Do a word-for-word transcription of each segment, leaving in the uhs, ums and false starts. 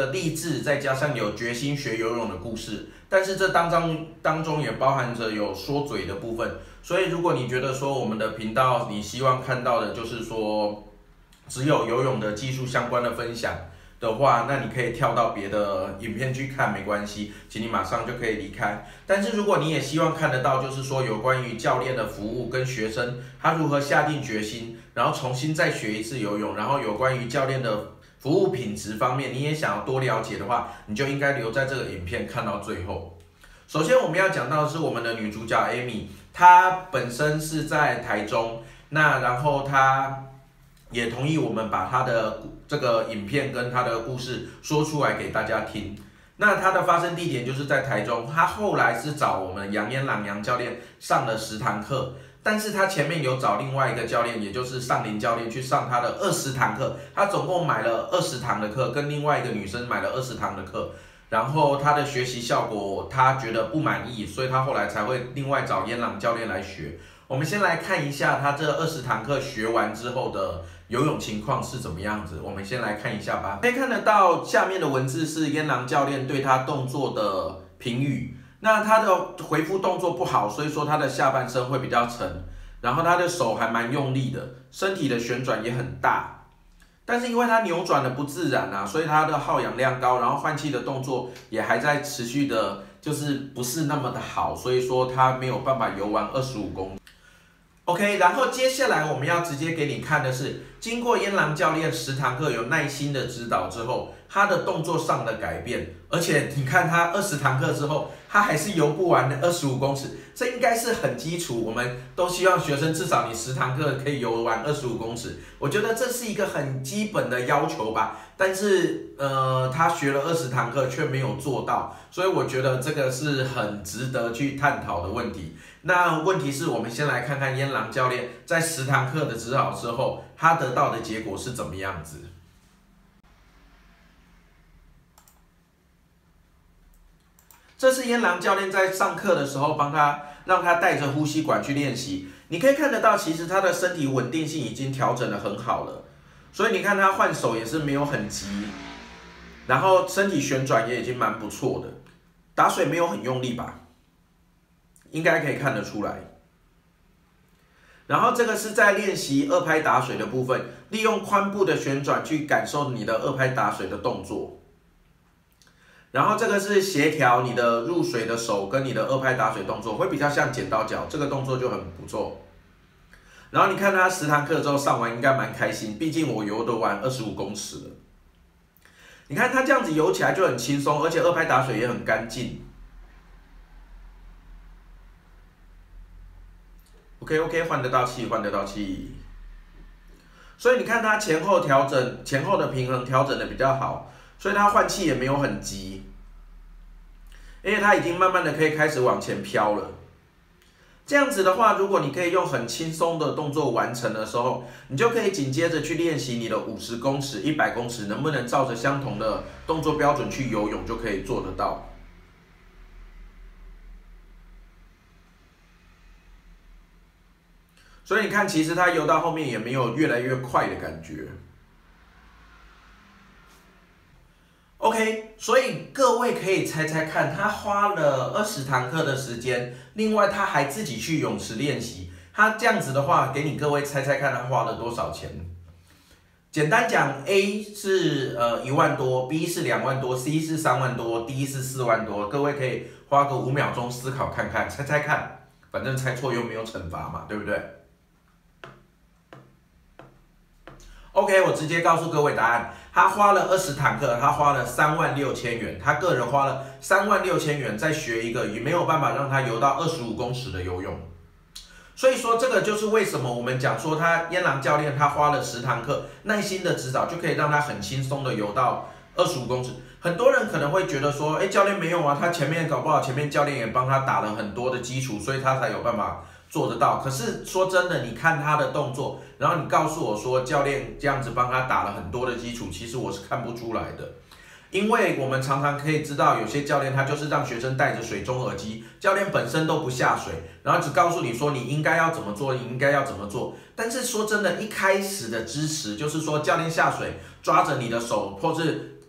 个励志，再加上有决心学游泳的故事，但是这当中当中也包含着有说嘴的部分。所以如果你觉得说我们的频道你希望看到的就是说只有游泳的技术相关的分享的话，那你可以跳到别的影片去看，没关系，请你马上就可以离开。但是如果你也希望看得到，就是说有关于教练的服务跟学生他如何下定决心，然后重新再学一次游泳，然后有关于教练的服务品质方面，你也想要多了解的话，你就应该留在这个影片看到最后。首先我们要讲到的是我们的女主角 Amy， 她本身是在台中，那然后她也同意我们把她的这个影片跟她的故事说出来给大家听。那她的发生地点就是在台中，她后来是找我们杨嫣朗杨教练上了十堂课，但是她前面有找另外一个教练，也就是尚林教练去上她的二十堂课，她总共买了二十堂的课，跟另外一个女生买了二十堂的课。然后他的学习效果他觉得不满意，所以他后来才会另外找嫣朗教练来学。我们先来看一下他这二十堂课学完之后的游泳情况是怎么样子。我们先来看一下吧。可以看得到下面的文字是嫣朗教练对他动作的评语。那他的回复动作不好，所以说他的下半身会比较沉，然后他的手还蛮用力的，身体的旋转也很大。但是因为它扭转的不自然啊，所以它的耗氧量高，然后换气的动作也还在持续的，就是不是那么的好，所以说它没有办法游完二十五公里。OK， 然后接下来我们要直接给你看的是，经过嫣朗教练十堂课有耐心的指导之后，他的动作上的改变，而且你看他二十堂课之后，他还是游不完的二十五公尺，这应该是很基础。我们都希望学生至少你十堂课可以游完二十五公尺，我觉得这是一个很基本的要求吧。但是呃，他学了二十堂课却没有做到，所以我觉得这个是很值得去探讨的问题。那问题是我们先来看看嫣朗教练在十堂课的指导之后，他得到的结果是怎么样子。这是嫣朗教练在上课的时候帮他让他带着呼吸管去练习，你可以看得到，其实他的身体稳定性已经调整得很好了，所以你看他换手也是没有很急，然后身体旋转也已经蛮不错的，打水没有很用力吧，应该可以看得出来。然后这个是在练习二拍打水的部分，利用髋部的旋转去感受你的二拍打水的动作。然后这个是协调你的入水的手跟你的二拍打水动作，会比较像剪刀脚，这个动作就很不错。然后你看他十堂课之后上完应该蛮开心，毕竟我游得完二十五公尺了。你看他这样子游起来就很轻松，而且二拍打水也很干净。OK OK， 换得到气，换得到气。所以你看他前后调整，前后的平衡调整的比较好，所以他换气也没有很急。因为它已经慢慢的可以开始往前飘了，这样子的话，如果你可以用很轻松的动作完成的时候，你就可以紧接着去练习你的五十公尺、一百公尺，能不能照着相同的动作标准去游泳，就可以做得到。所以你看，其实他游到后面也没有越来越快的感觉。OK， 所以各位可以猜猜看，他花了二十堂课的时间，另外他还自己去泳池练习，他这样子的话，给你各位猜猜看，他花了多少钱？简单讲 ，A 是呃一万多 ，B 是两万多 ，C 是三万多 ，D 是四万多。各位可以花个五秒钟思考看看，猜猜看，反正猜错又没有惩罚嘛，对不对？OK， 我直接告诉各位答案，他花了二十堂课，他花了三万六千元，他个人花了三万六千元在学一个也没有办法让他游到二十五公尺的游泳。所以说这个就是为什么我们讲说他嫣朗教练他花了十堂课，耐心的指导就可以让他很轻松的游到二十五公尺。很多人可能会觉得说，哎，教练没有啊，他前面搞不好前面教练也帮他打了很多的基础，所以他才有办法做得到。可是说真的，你看他的动作，然后你告诉我说教练这样子帮他打了很多的基础，其实我是看不出来的。因为我们常常可以知道，有些教练他就是让学生带着水中耳机，教练本身都不下水，然后只告诉你说你应该要怎么做，你应该要怎么做。但是说真的，一开始的支持就是说教练下水抓着你的手，或是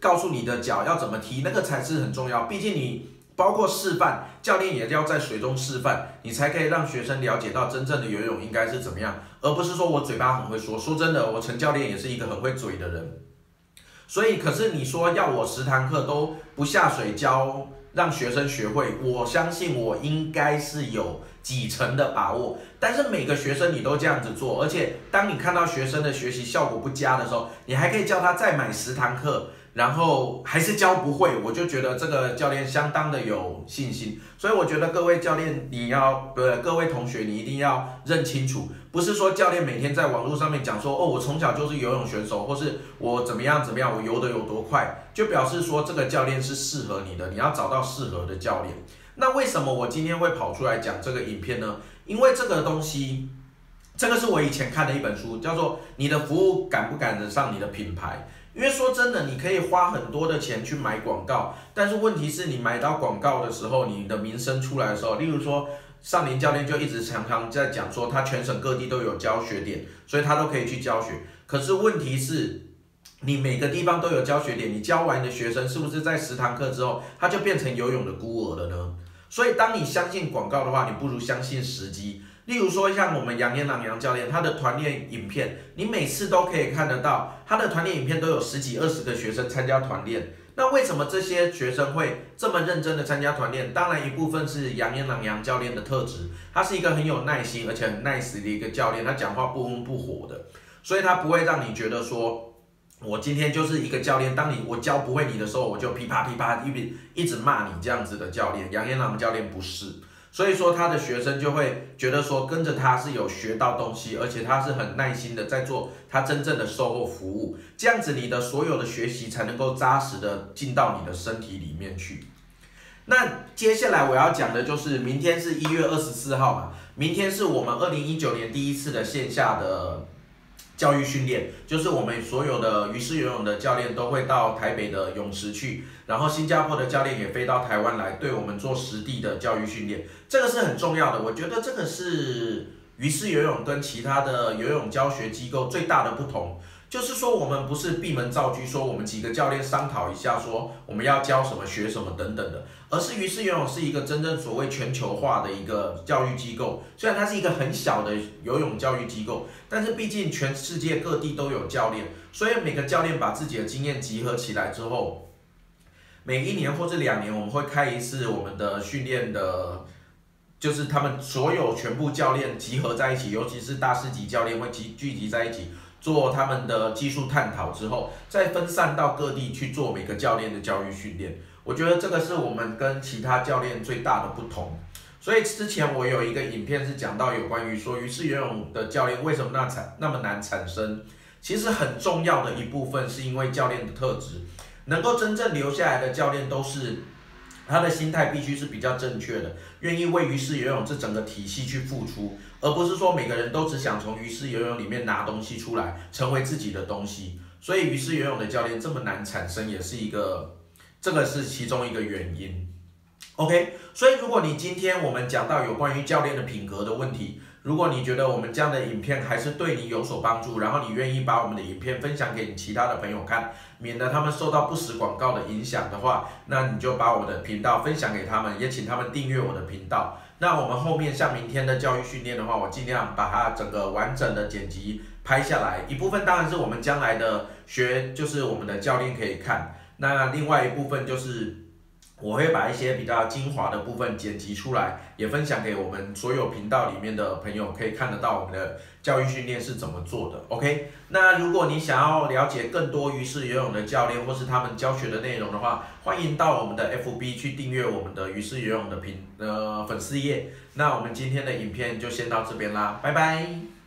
告诉你的脚要怎么踢，那个才是很重要。毕竟你包括示范，教练也要在水中示范，你才可以让学生了解到真正的游泳应该是怎么样，而不是说我嘴巴很会说。说真的，我陈教练也是一个很会嘴的人，所以可是你说要我十堂课都不下水教，让学生学会，我相信我应该是有几成的把握。但是每个学生你都这样子做，而且当你看到学生的学习效果不佳的时候，你还可以叫他再买十堂课，然后还是教不会，我就觉得这个教练相当的有信心。所以我觉得各位教练，你要呃各位同学，你一定要认清楚，不是说教练每天在网络上面讲说，哦，我从小就是游泳选手，或是我怎么样怎么样，我游得有多快，就表示说这个教练是适合你的，你要找到适合的教练。那为什么我今天会跑出来讲这个影片呢？因为这个东西，这个是我以前看的一本书，叫做《你的服务赶不赶得上你的品牌》。因为说真的，你可以花很多的钱去买广告，但是问题是你买到广告的时候，你的名声出来的时候，例如说上林教练就一直常常在讲说，他全省各地都有教学点，所以他都可以去教学。可是问题是，你每个地方都有教学点，你教完的学生是不是在十堂课之后，他就变成游泳的孤儿了呢？所以当你相信广告的话，你不如相信时机。例如说，像我们杨彦朗杨教练，他的团练影片，你每次都可以看得到，他的团练影片都有十几二十个学生参加团练。那为什么这些学生会这么认真的参加团练？当然一部分是杨彦朗杨教练的特质，他是一个很有耐心而且很 nice 的一个教练，他讲话不温不火的，所以他不会让你觉得说，我今天就是一个教练，当你我教不会你的时候，我就噼啪噼啪一一直骂你这样子的教练。杨彦朗教练不是。所以说他的学生就会觉得说跟着他是有学到东西，而且他是很耐心的在做他真正的售后服务，这样子你的所有的学习才能够扎实的进到你的身体里面去。那接下来我要讲的就是明天是一月二十四号嘛，明天是我们二零一九年第一次的线下的教育训练，就是我们所有的鱼式游泳的教练都会到台北的泳池去，然后新加坡的教练也飞到台湾来对我们做实地的教育训练，这个是很重要的。我觉得这个是鱼式游泳跟其他的游泳教学机构最大的不同，就是说我们不是闭门造车，说我们几个教练商讨一下说我们要教什么学什么等等的，而是鱼式游泳是一个真正所谓全球化的一个教育机构。虽然它是一个很小的游泳教育机构，但是毕竟全世界各地都有教练，所以每个教练把自己的经验集合起来之后，每一年或者两年我们会开一次我们的训练的，就是他们所有全部教练集合在一起，尤其是大师级教练会集聚集在一起做他们的技术探讨之后，再分散到各地去做每个教练的教育训练。我觉得这个是我们跟其他教练最大的不同。所以之前我有一个影片是讲到有关于说鱼式游泳的教练为什么那产那么难产生，其实很重要的一部分是因为教练的特质，能够真正留下来的教练都是他的心态必须是比较正确的，愿意为鱼式游泳这整个体系去付出，而不是说每个人都只想从鱼式游泳里面拿东西出来，成为自己的东西。所以鱼式游泳的教练这么难产生，也是一个，这个是其中一个原因。OK， 所以如果你今天我们讲到有关于教练的品格的问题，如果你觉得我们这样的影片还是对你有所帮助，然后你愿意把我们的影片分享给你其他的朋友看，免得他们受到不实广告的影响的话，那你就把我的频道分享给他们，也请他们订阅我的频道。那我们后面像明天的教育训练的话，我尽量把它整个完整的剪辑拍下来，一部分当然是我们将来的学，就是我们的教练可以看，那另外一部分就是我会把一些比较精华的部分剪辑出来，也分享给我们所有频道里面的朋友，可以看得到我们的教育训练是怎么做的。OK， 那如果你想要了解更多鱼式游泳的教练或是他们教学的内容的话，欢迎到我们的 F B 去订阅我们的鱼式游泳的频呃粉丝页。那我们今天的影片就先到这边啦，拜拜。